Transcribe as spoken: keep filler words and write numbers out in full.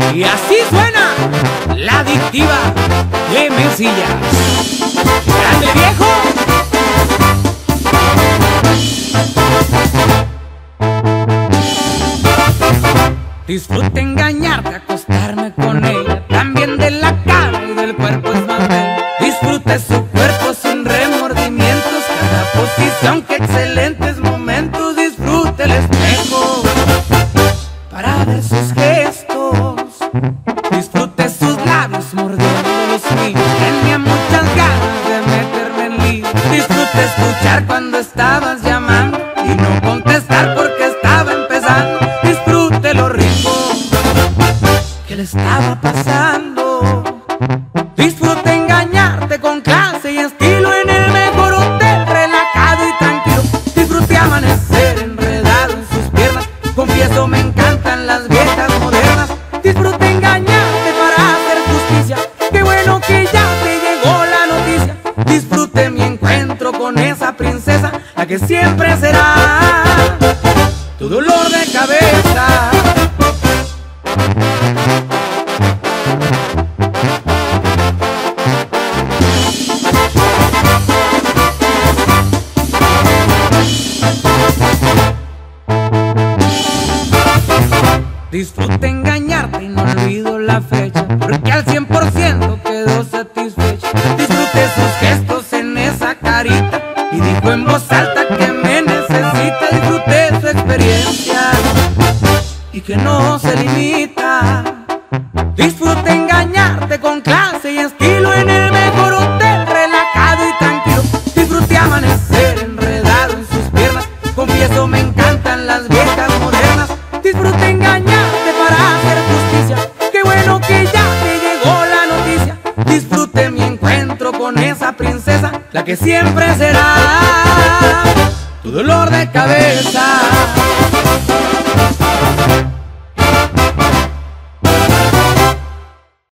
Y así suena la adictiva Clemencilla. ¡Grande viejo! Disfruto engañarte, acostarme con ella, también de la cara y del cuerpo es más bella. Disfrute su cuerpo sin remordimientos, cada posición, que excelentes momentos. Disfrute el espejo para ver sus gestos, disfrute sus labios mordiendo los míos. Tenía muchas ganas de meterme en lío. Disfrute escuchar cuando estabas llamando y no contestar porque estaba empezando. Disfrute lo rico que le estaba pasando. Disfrute engañarte con clase y estilo en el mejor hotel, relajado y tranquilo. Disfrute amanecer enredado en sus piernas. Confieso, me encantan las viejas modernas. Disfrute engañarte para hacer justicia. Qué bueno que ya te llegó la noticia. Disfrute mi encuentro con esa princesa, la que siempre será tu dolor de cabeza. Disfrute engañarte y no olvido la fecha, porque al cien por ciento quedó satisfecha. Disfrute sus gestos en esa carita y dijo en voz alta que me necesita. Disfrute su experiencia y que no se limita. Disfrute engañarte con clase y estilo en el mejor hotel, relajado y tranquilo. Disfrute amanecer enredado en sus piernas. Confieso, me encantan las viejas modernas. Disfrute engañarte para hacer justicia. Qué bueno que ya te llegó la noticia. Disfrute mi encuentro con esa princesa, la que siempre será tu dolor de cabeza.